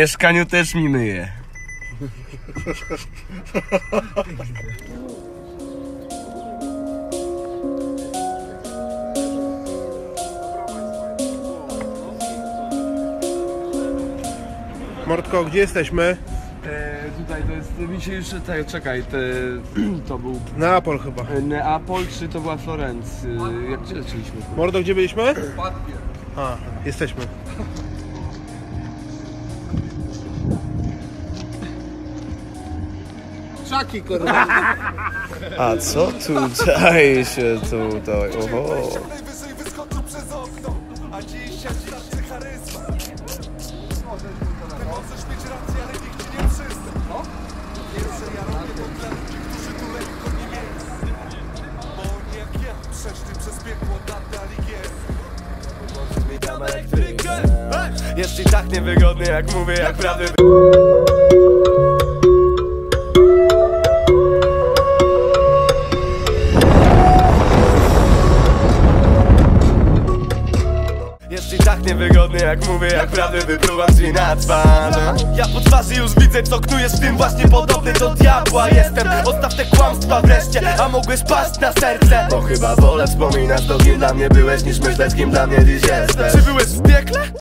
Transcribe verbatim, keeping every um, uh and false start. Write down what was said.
mieszkaniu też mi myje. Mordko, gdzie jesteśmy? E, tutaj to jest, mi się już, tutaj, czekaj, te, to był Neapol chyba. Neapol, czy to była Florencja? Jak gdzie lecieliśmy? Mordo, gdzie byliśmy? A, jesteśmy. Czaki, kurwa. A co tu dzieje się tutaj? Oho. Jest i tak niewygodny, jak mówię, jak prawdę. Jest i tak niewygodny, jak mówię, jak prawdę wypruwam ci na twarz. Ja po twarzy już widzę, co knujesz, w tym właśnie podobny do diabła jestem. Odstaw te kłamstwa wreszcie, a mogłeś paść na serce. Bo chyba wolę wspominać to, kim dla mnie byłeś, niż myśleć, kim dla mnie dziś jesteś. Czy byłeś w piekle?